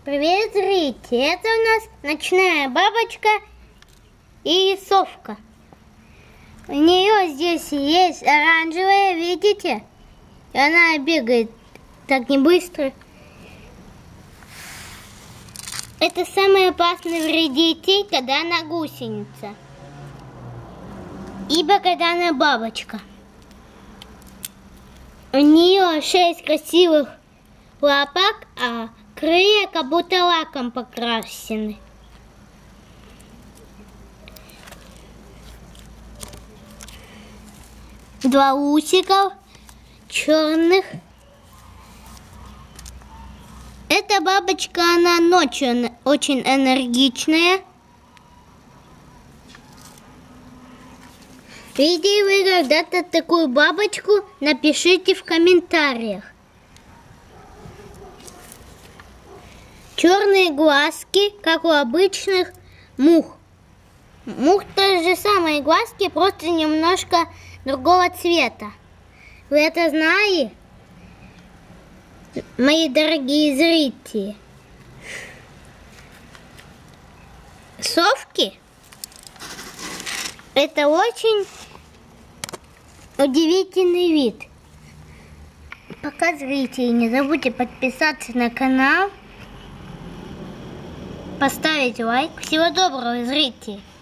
Привет, зрители! Это у нас ночная бабочка и совка. У нее здесь есть оранжевая, видите? И она бегает так не быстро. Это самый опасный вредитель, когда она гусеница. Ибо когда она бабочка. У нее 6 красивых лапок, а крылья как будто лаком покрашены. Два усиков черных. Эта бабочка, она ночью очень энергичная. Видели вы когда-то такую бабочку? Напишите в комментариях. Черные глазки, как у обычных мух. Мух то же самые глазки, просто немножко другого цвета. Вы это знали, мои дорогие зрители? Совки — это очень удивительный вид. Пока, зрители, не забудьте подписаться на канал, поставить лайк. Всего доброго, зрители!